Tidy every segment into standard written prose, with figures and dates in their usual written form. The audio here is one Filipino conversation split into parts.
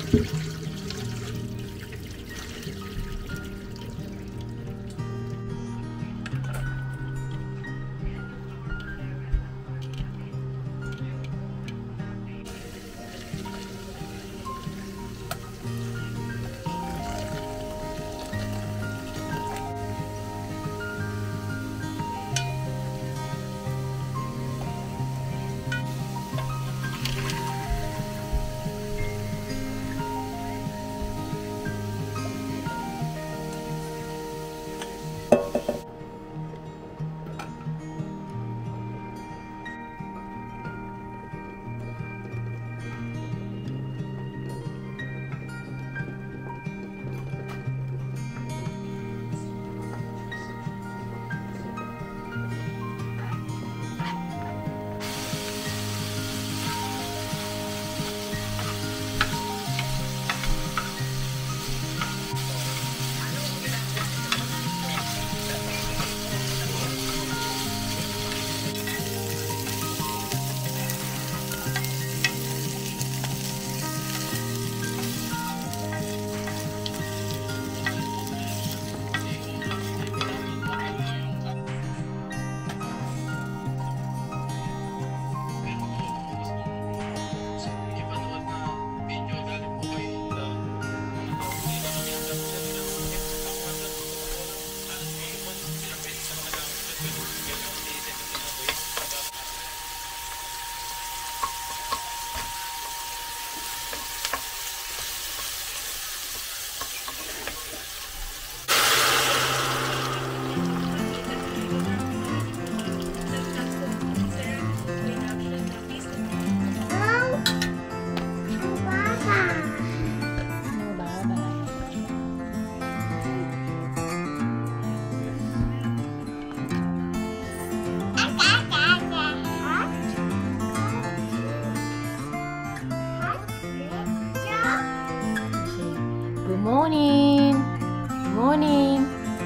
morning. Good morning.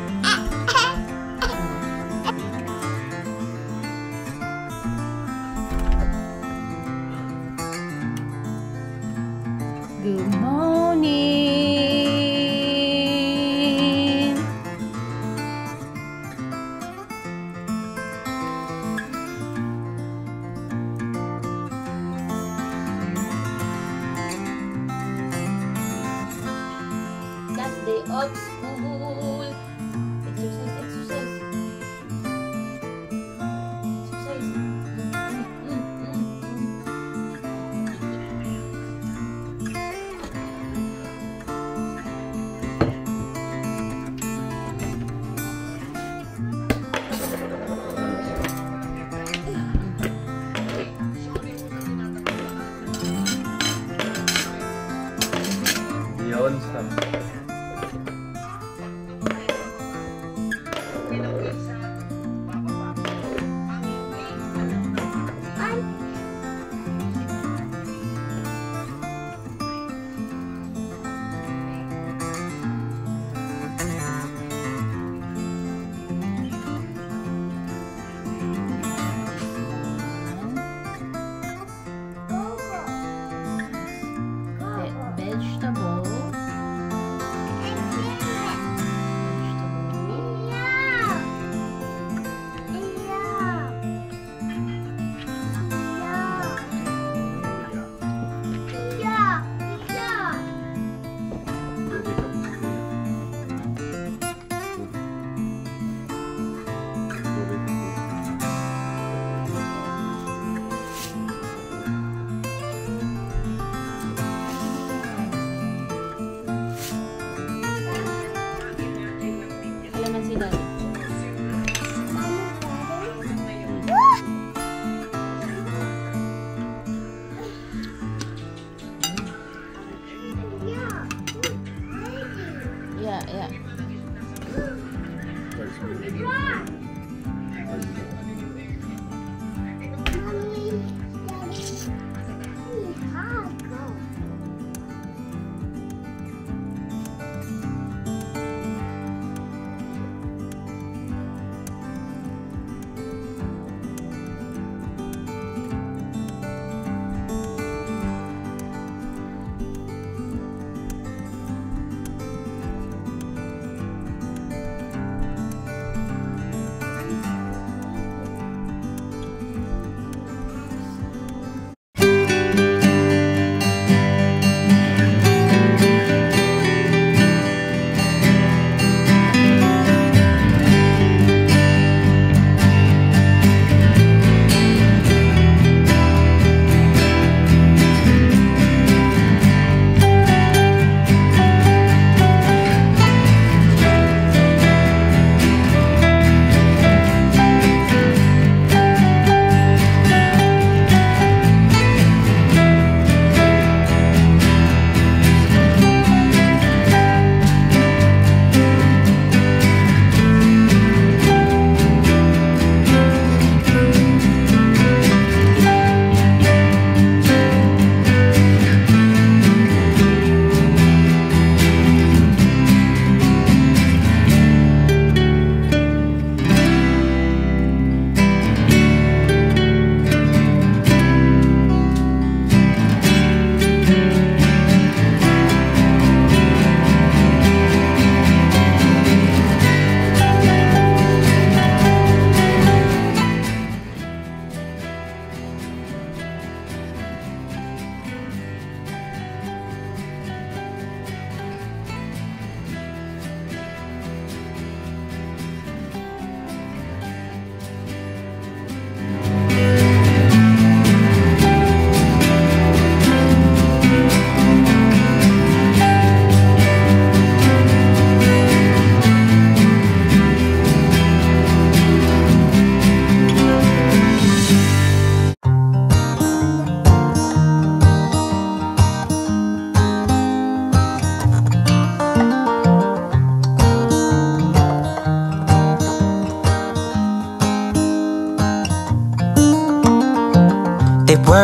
Good morning. Last day of school. Exercise, exercise. Exercise. Yun, stop. Vegetable.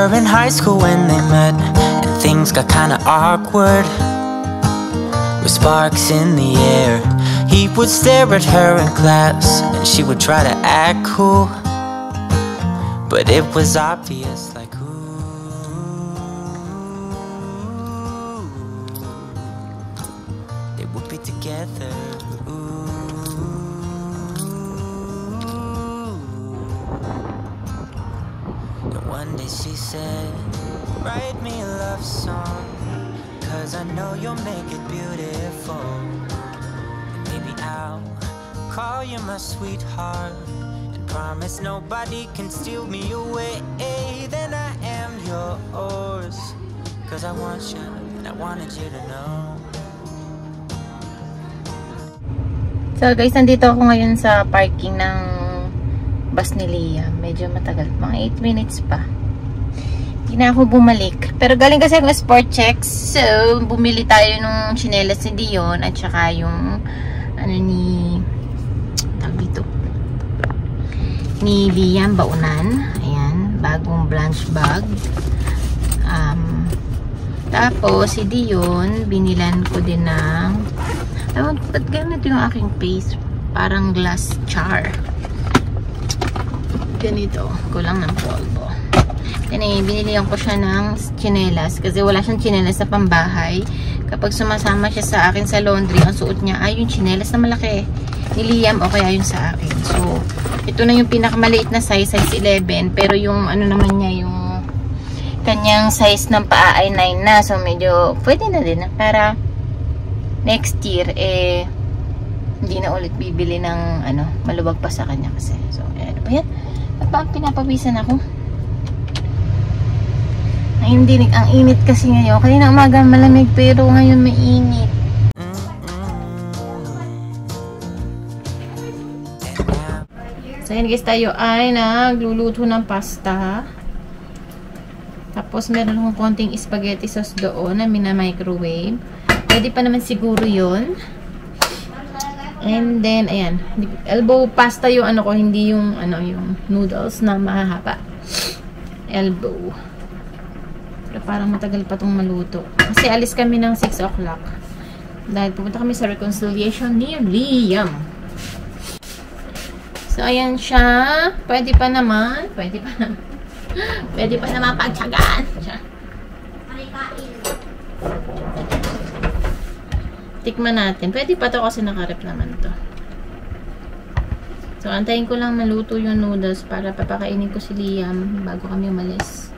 were in high school when they met, and things got kinda awkward. With sparks in the air, he would stare at her in class, and she would try to act cool, but it was obvious, like, ooh, they would be together. One day she said, write me a love song, 'cause I know you'll make it beautiful. And maybe I'll call you my sweetheart, and promise nobody can steal me away. Then I am yours, 'cause I want you, and I wanted you to know. So guys, nandito ako ngayon sa parking ng bus ni Liam. Medyo matagal. Mga 8 minutes pa. Hindi na ako bumalik. Pero galing kasi ako sport checks. So, bumili tayo nung chinelas ni Dion at saka yung ano ni ni Liam, baunan. Ayan. Bagong blanche bag. Tapos, si Dion, binilan ko din ng ba't ganito yung aking face? Parang glass jar. Ganito, kulang ng polvo. Binilihan ko siya ng chinelas kasi wala siyang chinelas sa pambahay. Kapag sumasama siya sa akin sa laundry, ang suot niya ay yung chinelas na malaki ni Liam o kaya yung sa akin. So, ito na yung pinakamaliit na size 11, pero yung ano naman niya, yung kanyang size ng paa ay 9 na. So, medyo pwede na din para next year hindi na ulit bibili ng maluwag pa sa kanya kasi. So, ano ba yan? At bakit pinapawisan ako? Ang init kasi ngayon. Kanina umaga malamig pero ngayon mainit. So yun guys, tayo ay nagluluto ng pasta. Tapos meron akong konting spaghetti sauce doon na mina-microwave. Pwede pa naman siguro yun. And then, ayan. Elbow pasta yung ko, hindi yung, yung noodles na mahahaba. Elbow. Pero parang matagal pa itong maluto. Kasi alis kami ng 6 o'clock. Dahil pupunta kami sa reconciliation ni Liam. So, ayan siya. Pwede pa naman. Pwede pa naman pagtsagaan. Tikman natin. Pwede pa to kasi nakarep naman to. So, antayin ko lang maluto yung noodles para papakainin ko si Liam bago kami umalis.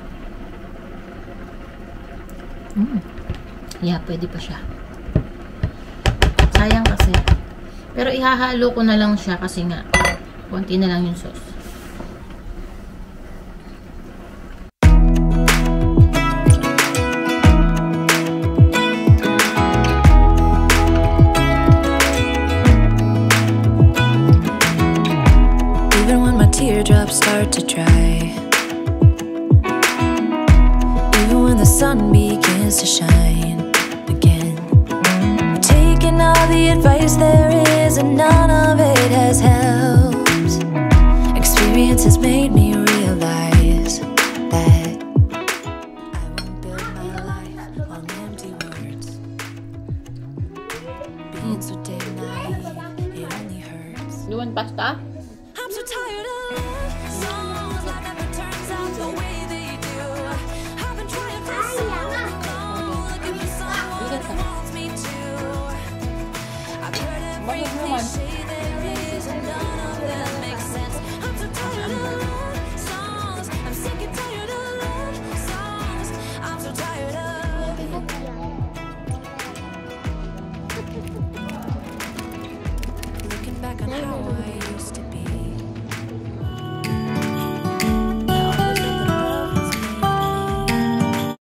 Yeah, pwede pa siya. Sayang kasi. Pero ihahalo ko na lang siya kasi nga konti na lang yung sauce. Teardrops start to dry, even when the sun begins to shine again. Taking all the advice there is and none of it has helped. Experience has made me realize that I won't build my life on empty words. Being so damn naive, it only hurts. You want pasta? I'm so tired of songs that never turns out the way they do. I've been trying for so long, looking for someone who wants me to. I've heard everything say there is, and none of them makes sense. I'm so tired of love songs. I'm sick and tired of love songs. I'm so tired of. Looking back on how